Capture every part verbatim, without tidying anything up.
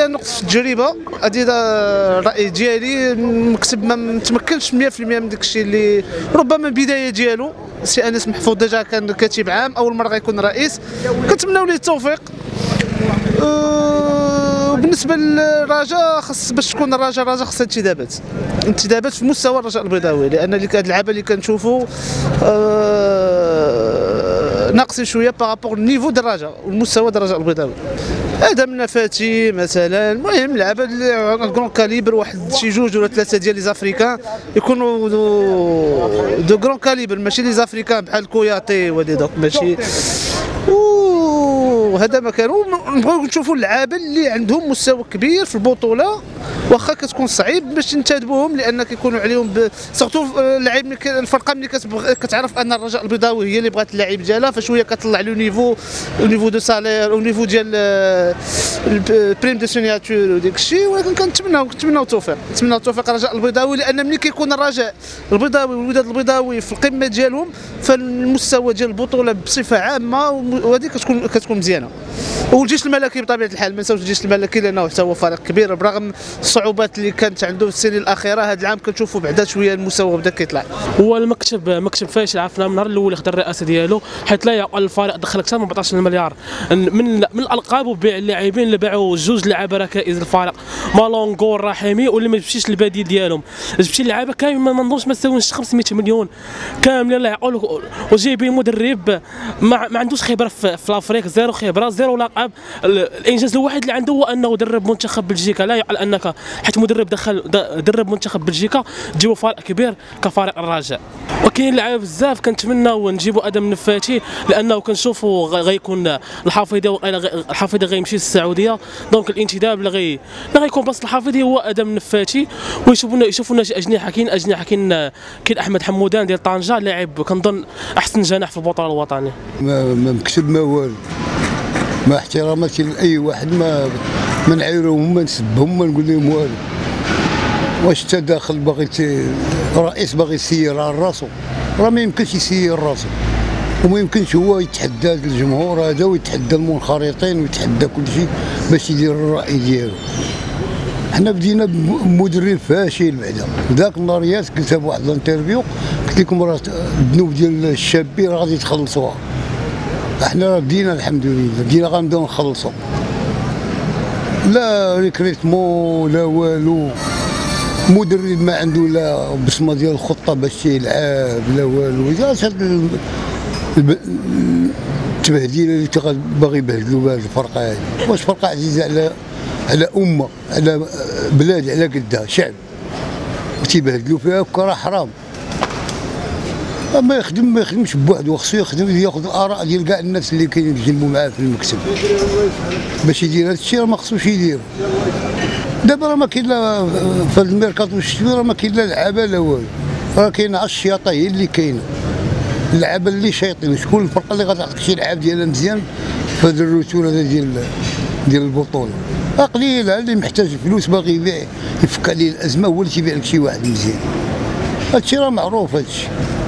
هي نقطة التجربة. هذه الرأي ديالي، المكتب ما متمكنش مية في المية من داك الشيء اللي ربما البداية ديالو. السي انس محفوظ ديجا كان كاتب عام، أول مرة غيكون رئيس، كنتمناو ليه التوفيق. وبالنسبه للرجاء، خاص باش تكون الرجاء رجاء خاصها انتدابات انتدابات في مستوى الرجاء البيضاوي، لان هاد اللعابه اللي كنشوفوا آه ناقصين شويه بارابور النيفو ديال الرجاء والمستوى ديال الرجاء البيضاوي. هذا من فاتي مثلا، المهم لعابه كرون كاليبر، واحد شي جوج ولا ثلاثه ديال لي زافريكان يكونوا دو, دو كرون كاليبر، ماشي لي زافريكان بحال كوياتي ودي دوك، ماشي. وهذا ما كانوا نبغيو نشوفوا اللعابه اللي عندهم مستوى كبير في البطوله، واخا كتكون صعيب باش ننتدبوهم، لان كيكونوا عليهم سورتو اللاعب الفرقه ملي كتعرف ان الرجاء البيضاوي هي اللي بغات اللاعب ديالها، فشويه كتطلع له نيفو نيفو دو سالير ونيفو ديال البريم دو سيناتور وداك الشيء. ولكن كنتمناو كنتمناو التوفيق، نتمناو التوفيق الرجاء البيضاوي، لان ملي كيكون الرجاء البيضاوي والوداد البيضاوي في القمه ديالهم، فالمستوى ديال البطوله بصفه عامه وهذه كتكون كتكون مزيانه. والجيش الملكي بطبيعه الحال ما نساوش الجيش الملكي، لانه حتى هو فريق كبير برغم الصعوبات اللي كانت عنده في السنين الاخيره. هذا العام كنشوفوا بعدا شويه المستوى بدا كيطلع. هو المكتب مكتب فاشل، عرفنا من النهار الاول اللي خدا الرئاسه ديالو، حيت لا يعقل الفريق دخل اكثر من أربعطاش مليار من من الالقاب وبيع اللاعبين اللي باعوا جوج لعابه ركائز الفريق، مالونغو الرحيمي، واللي ما تمشيش البديل ديالهم، تمشي اللعابه كامل ما نظنش ما تساويش خمسمية مليون كاملين لا يعقل، وجايبين مدرب ما, ما عندوش خبره في, في الافريق، زيرو خبره زيرو لقب. الانجاز الوحيد اللي عنده هو انه درب منتخب بلجيكا. لا يعقل انك حيت مدرب دخل درب منتخب بلجيكا تجيبوا فريق كبير كفريق الرجاء. وكاين لعيبه بزاف كنتمناو نجيبوا ادم نفاتي، لانه كنشوفوا غيكون الحافظي الحافظي غيمشي للسعوديه، دونك الانتداب اللي غي اللي غيكون بلاصه الحافظي هو ادم نفاتي. ويشوفونا يشوفونا شي اجنحه، كاين اجنحه كاين كاين احمد حمودان ديال طنجه، لاعب كنظن احسن جناح في البطوله الوطنيه. ما, ما مكتب ما والو، ما احتراماتي لاي واحد، ما ما نعايرهم ما نسبهم ما نقول لهم والو. واش انت داخل باغي الرئيس باغي يسير على راسو؟ راه ما يمكنش يسير راسو، وما يمكنش هو يتحدى الجمهور هذا ويتحدى المنخرطين ويتحدى كل شيء باش يدير الراي ديالو. حنا بدينا بمدرب فاشل بعدا. ذاك النهار قلتها بواحد الانترفيو، قلت لكم راه الذنوب ديال الشابين راه غادي تخلصوها. احنا راه بدينا الحمد لله، بدينا غنبداو نخلصوا. لا ريكريتمون لا والو، مدرب ما عنده لا بصمه ديال الخطه باش يلعب لا والو. جات هاد التبهديله اللي باغي يبهدلوا بهذه الفرقه هذه. واش فرقه عزيزه على على امه، على بلاد، على قدها شعب، وتيبهدلوا فيها راه حرام. ما يخدم ما يخدمش بوحدو، خصو يخدم ياخذ الاراء ديال كاع الناس اللي كيجلبوا معاه في المكتب باش يدير هذا الشيء. راه ما خصوش يدير. دابا راه ما كاين لا في الميركاتو الشتوي، راه ما كاين لا لعابه لا والو، راه كاين عا الشياطه هي اللي كاينه، اللعابه اللي شايطين. شكون الفرقه اللي غتعطيك شي لعاب ديالها مزيان في هذا الروتور هذا ديال ديال البطوله؟ قليله اللي محتاج فلوس باغي يبيع يفك عليه الازمه، هو اللي تيبيع لك شي واحد مزيان. هادشي راه معروف هادشي،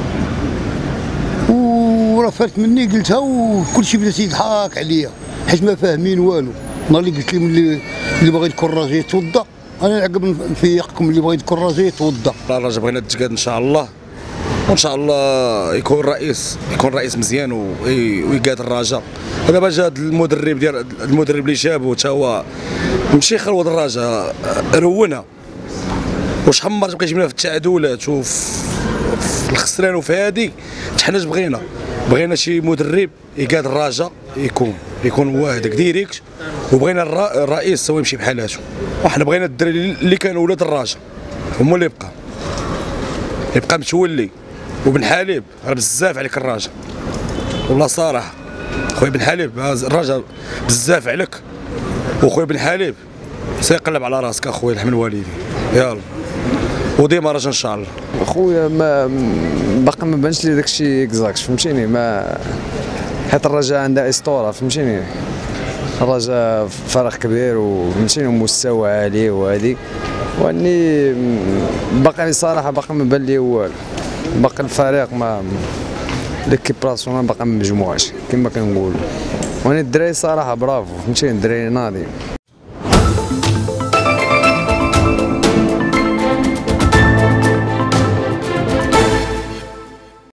وراه فات مني قلتها وكلشي بدا تيضحك عليا حيت ما فاهمين والو. نهار اللي قلت لهم اللي اللي باغي يتكراجي يتوضا، انا نعقب نفيقكم اللي باغي يتكراجي يتوضا. الراجل بغينا التقاد ان شاء الله، وان شاء الله يكون رئيس يكون رئيس مزيان ويقاد الرجاء. ودابا جا المدرب ديال المدرب اللي جابو حتى هو مشي خلوض الرجاء، رونا وشحال من مره كيجيبنا في التعادلات وفي الخسران وفي هادي. حنا بغينا بغينا شي مدرب يقاد الرجاء، يكون يكون هو هذاك ديريكت، وبغينا الرئيس هو يمشي بحالاتو. وحنا بغينا الدراري اللي كانوا ولاد الرجاء هما اللي يبقى يبقى متولي. وبن حليب راه بزاف عليك الرجاء والله صراحه، خويا بن حليب الرجاء بزاف عليك، وخويا بن حليب سيقلب على راسك اخويا الحمل والدي. يلا وديما رجا ان شاء الله. خويا ما باقي ما بانش لي داكشي اكزاكت، فهمتيني؟ ما حيت الرجاء عندها اسطوره، فهمتيني؟ الرجاء فريق كبير وفهمتيني ومستوى عالي وهادي، واني باقي صراحه باقي ما بان لي والو. باقي الفريق ما ليكيباسيون باقي ما مجموعاش كما كنقولوا. واني الدراري صراحه برافو، فهمتيني؟ الدراري ناضي.